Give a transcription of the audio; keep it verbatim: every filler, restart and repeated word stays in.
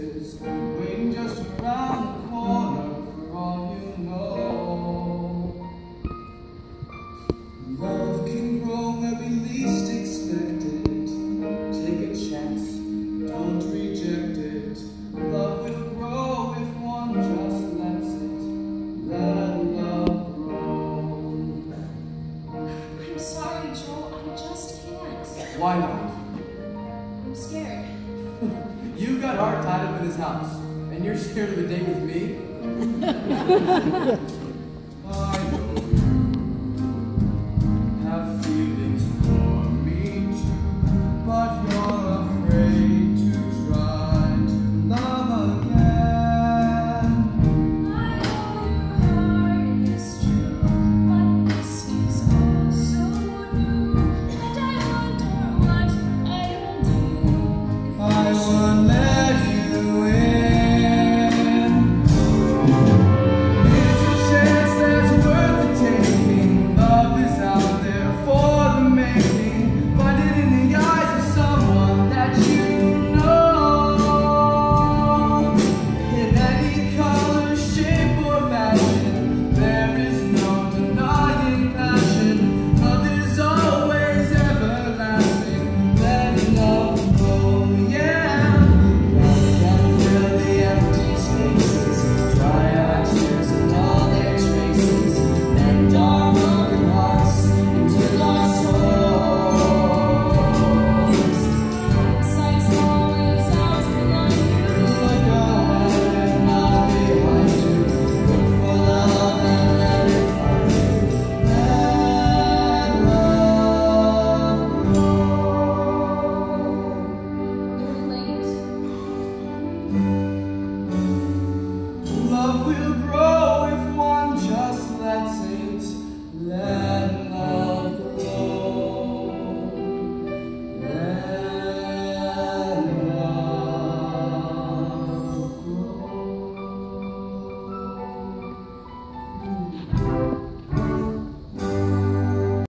kisses, waiting just around the corner for all you know. Love can grow where we least expect it. Take a chance, don't reject it. Love will grow if one just lets it. Let love grow. I'm sorry, Joel, I just can't. Why not? I'm scared. You got Art tied up in his house, and you're scared of a date with me?